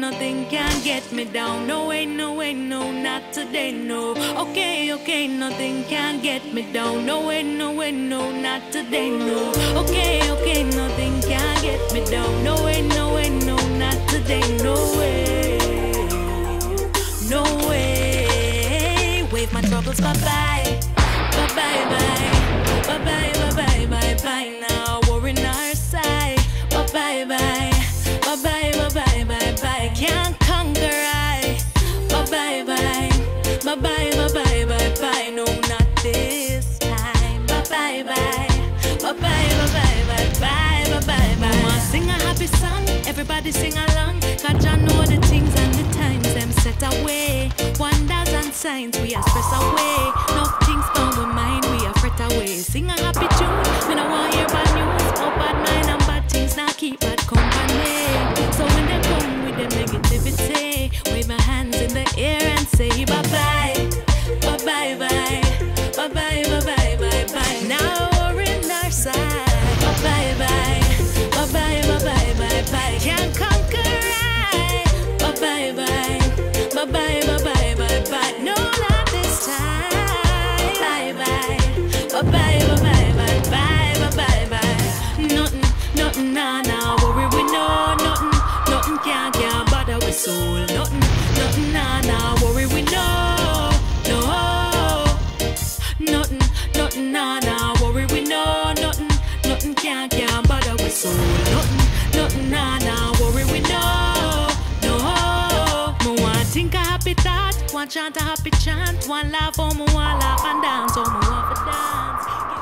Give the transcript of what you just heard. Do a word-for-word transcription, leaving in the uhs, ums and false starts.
nothing can get me down. No way, no way, no, not today, no. Okay, okay, nothing can get me down. No way, no way, no, not today, no. Okay, okay, nothing can get me down. No way, no way, no, not today, no way. No way. Wave my troubles bye-bye. Bye-bye, bye. Bye-bye, bye-bye, bye-bye. Now we're in our side. Bye-bye, bye. Bye-bye, bye-bye, bye-bye. Can't conquer I. Bye-bye, bye. Bye-bye, bye-bye, bye-bye. No, not this time. Bye-bye, bye. Bye-bye, bye-bye, bye-bye, bye-bye, bye. Mama sing a happy song. Everybody sing along. Cause I know the things and the times them set away. Wonders and signs we are stress away. No things on my mind we are fret away. Sing a happy tune. Me no want hear bad news. Oh, bad mind and bad things now keep bad company. So when they come with the negativity, wave my hands in the air and say bye-bye. Bye-bye, bye. Bye-bye, bye-bye, bye-bye. Now we're in our side. Bye-bye, bye. Bye-bye, bye-bye, bye-bye. Can't conquer I. Bye-bye, bye. Bye-bye, bye-bye, bye-bye. No, not this time. Bye-bye. Bye-bye, bye-bye, bye-bye, bye-bye, bye. Nothing, nothing, nah, nah. Worry we know. Nothing, nothing can't, can't bother with soul. Nothing, nothing, nah, nah. Worry we know. No. Nothing, nothing, nah, nah. Worry we know. Nothing, nothing can't, can't bother with soul. Nothing, nothing, nah, nah. Worry we know. No. Me want think a happy thought. Want chant a happy chant. One laugh, oh, me want laugh and dance. Oh, me want to dance.